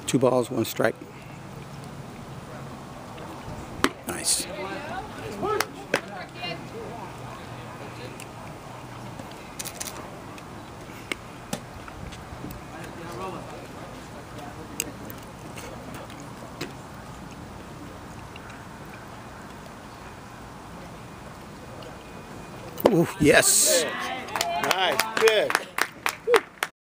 2 balls, 1 strike. Nice. Ooh, yes. Nice, good.